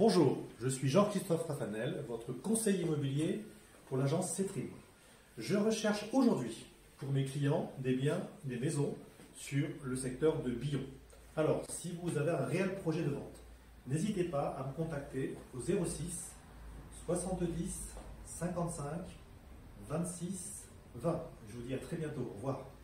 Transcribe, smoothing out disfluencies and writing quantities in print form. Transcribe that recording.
Bonjour, je suis Jean-Christophe Raffanel, votre conseiller immobilier pour l'agence Cétrim. Je recherche aujourd'hui pour mes clients des biens, des maisons sur le secteur de Billon. Alors, si vous avez un réel projet de vente, n'hésitez pas à me contacter au 06 70 55 26 20. Je vous dis à très bientôt. Au revoir.